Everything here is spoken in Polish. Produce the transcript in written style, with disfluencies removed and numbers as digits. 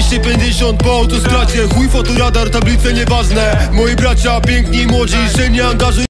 250 po autostradzie. Chuj fotoradar, tablice nieważne. Moi bracia piękni i młodzi, że nie angażują